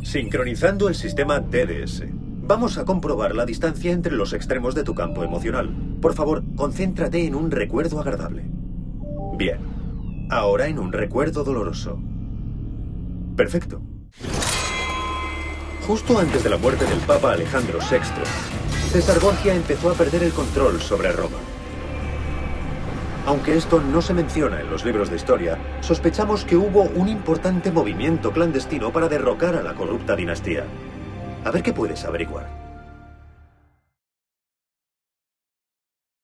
Sincronizando el sistema DDS. Vamos a comprobar la distancia entre los extremos de tu campo emocional. Por favor, concéntrate en un recuerdo agradable. Bien. Ahora en un recuerdo doloroso. Perfecto. Justo antes de la muerte del Papa Alejandro VI, César Borgia empezó a perder el control sobre Roma. Aunque esto no se menciona en los libros de historia, sospechamos que hubo un importante movimiento clandestino para derrocar a la corrupta dinastía. A ver qué puedes averiguar.